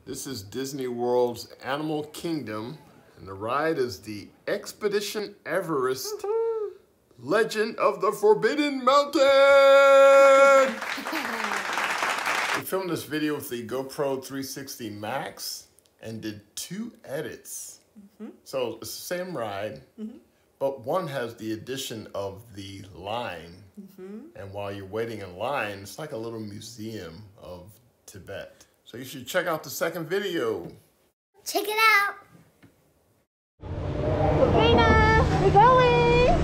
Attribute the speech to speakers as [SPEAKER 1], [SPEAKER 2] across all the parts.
[SPEAKER 1] This is Disney World's Animal Kingdom, and the ride is the Expedition Everest Legend of the Forbidden Mountain! We filmed this video with the GoPro 360 Max and did 2 edits. So it's the same ride, but one has the addition of the line. And while you're waiting in line, it's like a little museum of Tibet. So you should check out the second video.
[SPEAKER 2] Check it out.
[SPEAKER 3] Raina, we're going.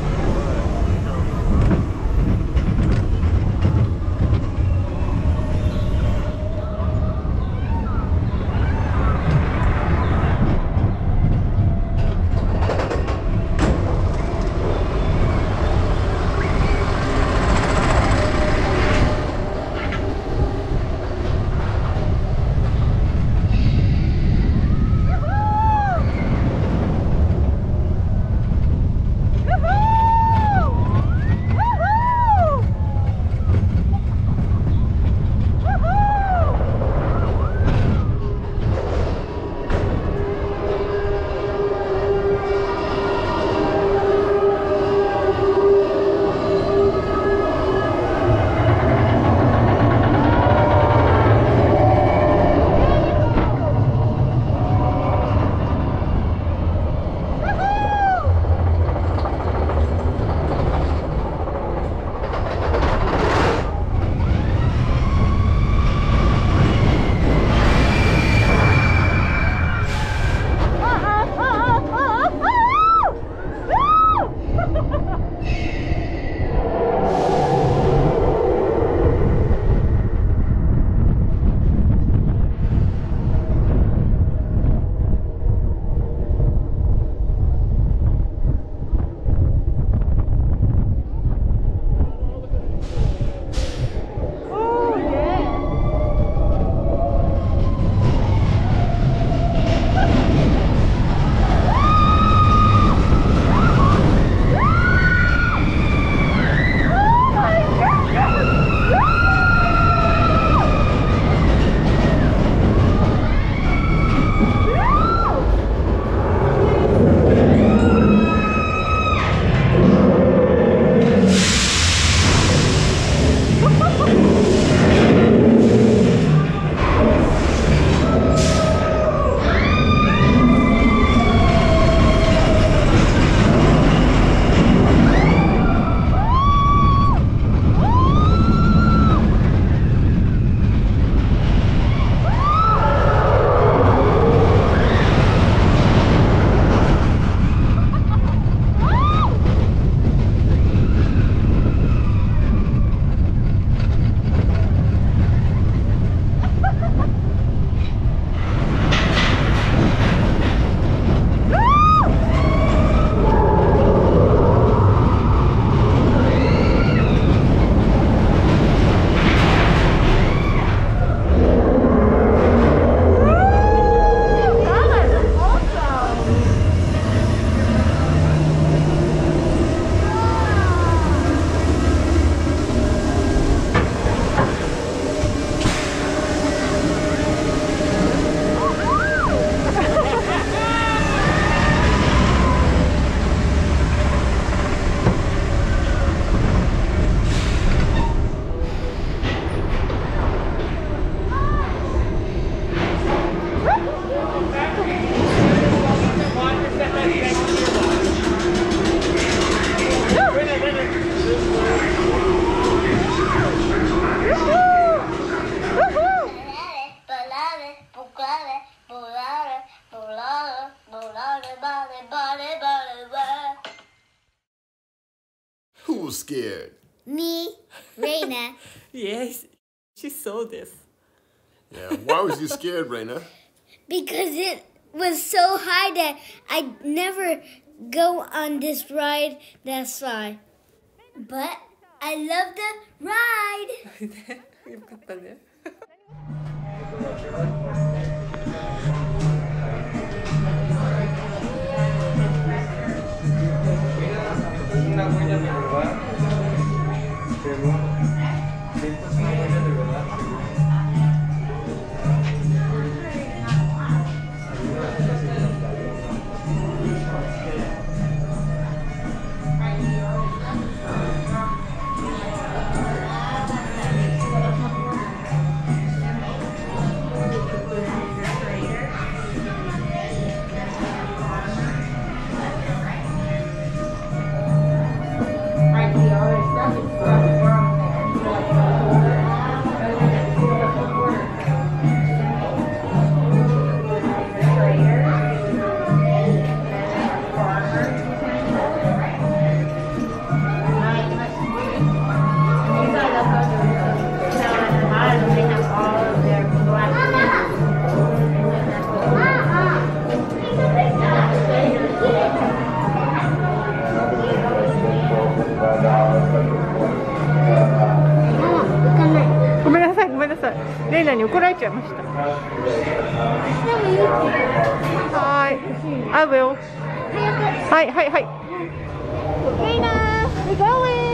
[SPEAKER 1] Who was scared?
[SPEAKER 2] Me, Raina.
[SPEAKER 3] Yes, she saw this.
[SPEAKER 1] Yeah, why was you scared, Raina?
[SPEAKER 2] Because it was so high that I'd never go on this ride that's high. But I love the ride.
[SPEAKER 3] よかったね。
[SPEAKER 4] Una huella de verdad, pero siento una huella de verdad.
[SPEAKER 3] に怒られちゃいました。はい。I will. はいはいはい。Reina, we're going.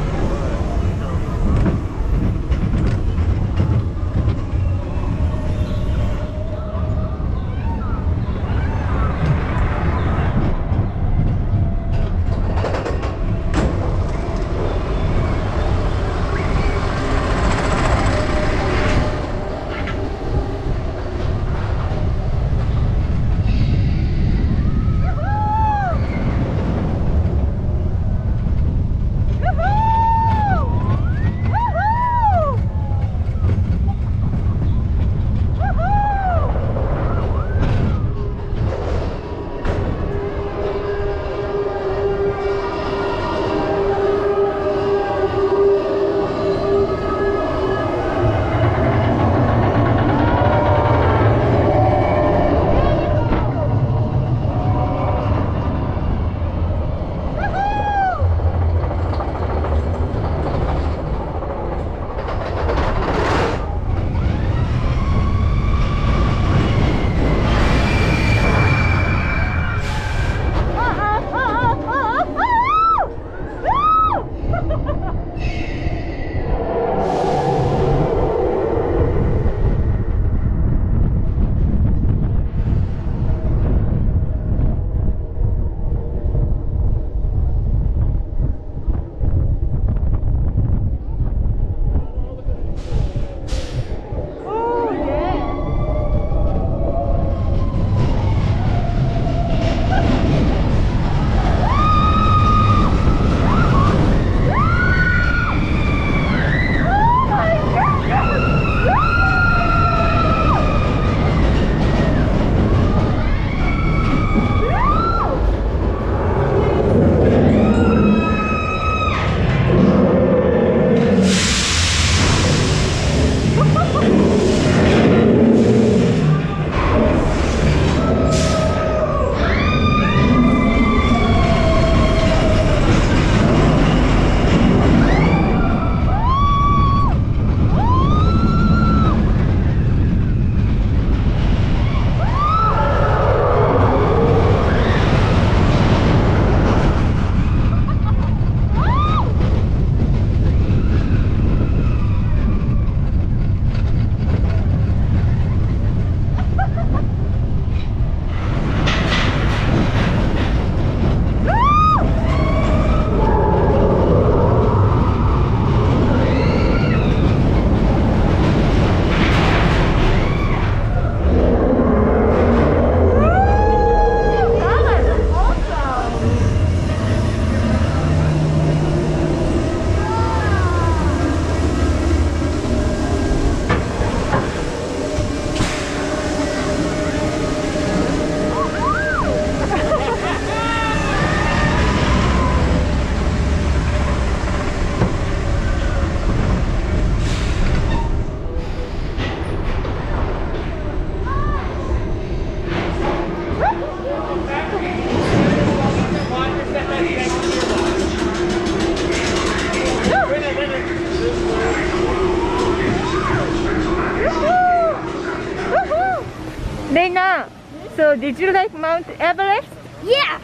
[SPEAKER 3] Reina, so did you like Mount Everest?
[SPEAKER 2] Yeah!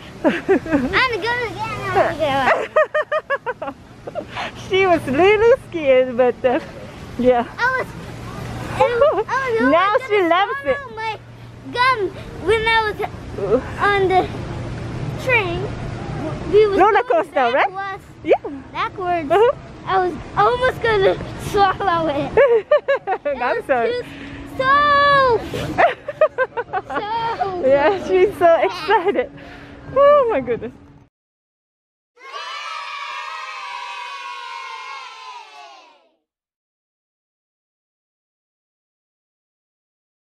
[SPEAKER 2] I'm gonna get it.
[SPEAKER 3] She was really scared, but yeah.
[SPEAKER 2] I was
[SPEAKER 3] Now she loves it.
[SPEAKER 2] My gum when I was on the train. We was
[SPEAKER 3] Roller
[SPEAKER 2] going
[SPEAKER 3] coaster, right?
[SPEAKER 2] backwards,
[SPEAKER 3] Yeah.
[SPEAKER 2] backwards. I was almost gonna swallow it.
[SPEAKER 3] I'm sorry.
[SPEAKER 2] So
[SPEAKER 3] Yeah, she's so excited. Oh my goodness.